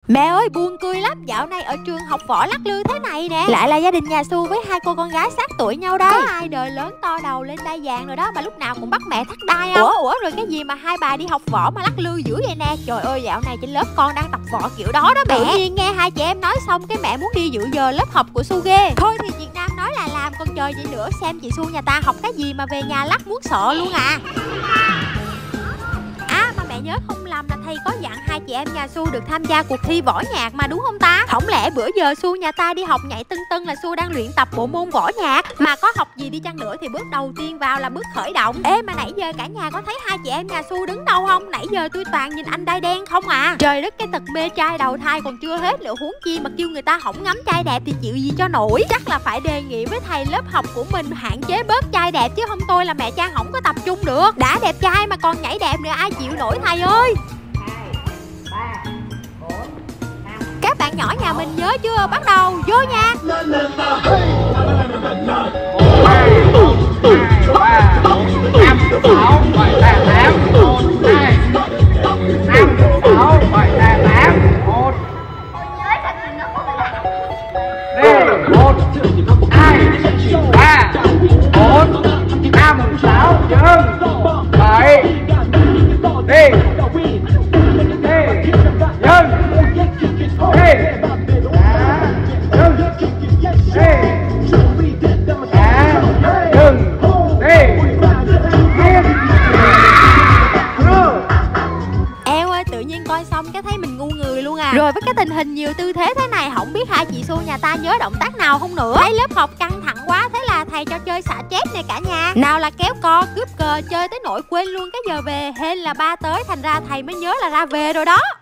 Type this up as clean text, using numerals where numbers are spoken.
Mẹ ơi buồn cười lắm, dạo này ở trường học võ lắc lư thế này nè. Lại là gia đình nhà Su với hai cô con gái sát tuổi nhau đây. Có ai đời lớn to đầu lên đai vàng rồi đó mà lúc nào cũng bắt mẹ thắt đai không? Ủa rồi cái gì mà hai bà đi học võ mà lắc lư dữ vậy nè? Trời ơi dạo này trên lớp con đang tập võ kiểu đó đó mẹ. Tự nhiên nghe hai chị em nói xong cái mẹ muốn đi dự giờ lớp học của Su ghê. Thôi thì Việt Nam nói là làm, còn chờ gì nữa, xem chị Su nhà ta học cái gì mà về nhà lắc muốn sợ luôn à. Mẹ nhớ không lầm là thầy có dặn hai chị em nhà Su được tham gia cuộc thi võ nhạc mà đúng không ta? Không lẽ bữa giờ Su nhà ta đi học nhảy tưng tưng là Su đang luyện tập bộ môn võ nhạc? Mà có học gì đi chăng nữa thì bước đầu tiên vào là bước khởi động. Ê mà nãy giờ cả nhà có thấy hai chị em nhà Su đứng đâu không? Nãy giờ tôi toàn nhìn anh đai đen không à. Trời đất, cái tật mê trai đầu thai còn chưa hết nữa, huống chi mà kêu người ta không ngắm trai đẹp thì chịu gì cho nổi. Chắc là phải đề nghị với thầy lớp học của mình hạn chế bớt trai đẹp, chứ không tôi là mẹ Trang không có tập trung được. Đã đẹp trai mà còn nhảy đẹp nữa ai chịu nổi thầy ơi. 2, 3, 4, 5. Các bạn nhỏ nhà mình nhớ chưa? Bắt đầu vô nha. 1, 2, 3, 4, 5, 6, 7, 8, 1, 2, 5, 6, 7, 8, 1. Đi, 1, 2, 3, 4, 5, 6, dừng, 7, đi, coi xong cái thấy mình ngu người luôn à. Rồi với cái tình hình nhiều tư thế thế này, không biết hai chị Su nhà ta nhớ động tác nào không nữa. Thấy lớp học căng thẳng quá, thế là thầy cho chơi xả chết nè cả nhà. Nào là kéo co, cướp cờ, chơi tới nỗi quên luôn cái giờ về. Hên là ba tới thành ra thầy mới nhớ là ra về rồi đó.